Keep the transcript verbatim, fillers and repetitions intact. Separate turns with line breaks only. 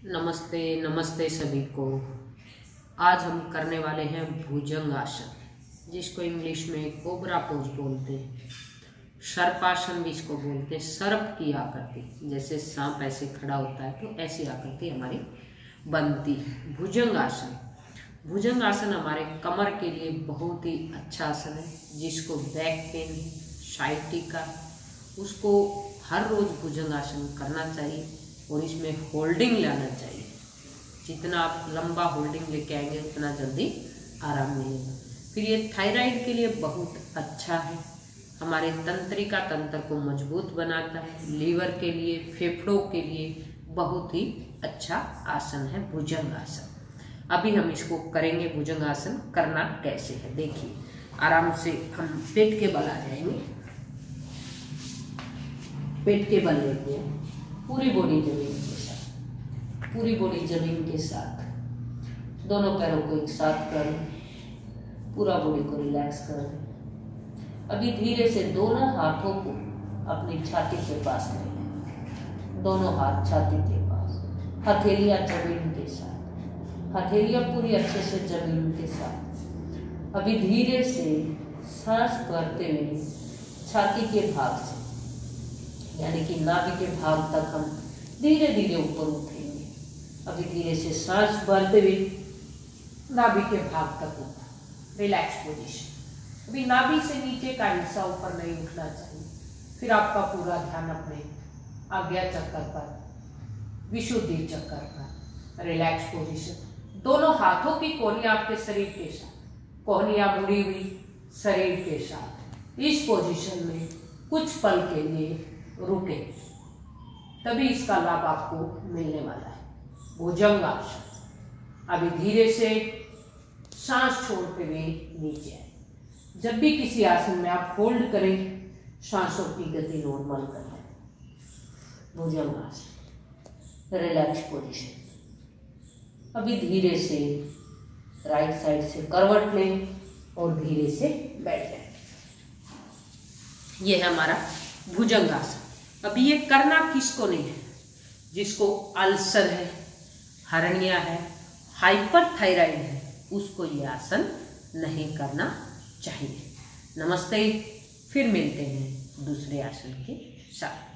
नमस्ते नमस्ते सभी को। आज हम करने वाले हैं भुजंग आसन, जिसको इंग्लिश में कोबरा पोज बोलते हैं। सर्पासन भी इसको बोलते हैं। सर्प की आकृति, जैसे सांप ऐसे खड़ा होता है तो ऐसी आकृति हमारी बनती है। भुजंग आसन भुजंग आसन हमारे कमर के लिए बहुत ही अच्छा आसन है। जिसको बैक पेन, साइटिका, उसको हर रोज भुजंग आसन करना चाहिए और इसमें होल्डिंग लाना चाहिए। जितना आप लंबा होल्डिंग लेके आएंगे उतना जल्दी आराम मिलेगा। फिर ये थायराइड के लिए बहुत अच्छा है, हमारे तंत्रिका तंत्र को मजबूत बनाता है। लीवर के लिए, फेफड़ों के लिए बहुत ही अच्छा आसन है भुजंग आसन। अभी हम इसको करेंगे। भुजंग आसन करना कैसे है देखिए। आराम से हम पेट के बल आ जाएंगे। पेट के बल लेते हैं, पूरी बॉडी जमीन के साथ, पूरी बॉडी जमीन के साथ, दोनों पैरों को एक साथ कर, पूरा बॉडी को रिलैक्स कर दें। अभी धीरे से दोनों हाथों को अपनी छाती के पास ले लें। दोनों हाथ छाती के पास, हथेलियां जमीन के साथ, हथेलियां पूरी अच्छे से जमीन के साथ। अभी धीरे से सांस भरते हुए छाती के भाग से, यानी कि नाभि के भाग तक हम धीरे धीरे ऊपर उठेंगे। अभी धीरे से सांस भरते हुए नाभि के भाग तक ऊपर, रिलैक्स पोजीशन। अभी नाभि से नीचे का हिस्सा ऊपर नहीं उठना चाहिए। फिर आपका पूरा ध्यान अपने आज्ञा चक्कर पर, विशुद्धि चक्कर पर, रिलैक्स पोजीशन। दोनों हाथों की कोहनियां आपके शरीर के साथ, कोहनियां मुड़ी हुई शरीर के साथ। इस पोजीशन में कुछ पल के लिए रुके, तभी इसका लाभ आपको मिलने वाला है। भुजंग आसन। अभी धीरे से सांस छोड़ते हुए नीचे आए। जब भी किसी आसन में आप होल्ड करें, सांसों की गति नॉर्मल कर दें। भुजंग आसन, रिलैक्स पोजीशन। अभी धीरे से राइट साइड से करवट लें और धीरे से बैठ जाए। यह है हमारा भुजंग आसन। अभी ये करना किसको नहीं है? जिसको अल्सर है, हर्निया है, हाइपरथायराइड है, उसको ये आसन नहीं करना चाहिए। नमस्ते, फिर मिलते हैं दूसरे आसन के साथ।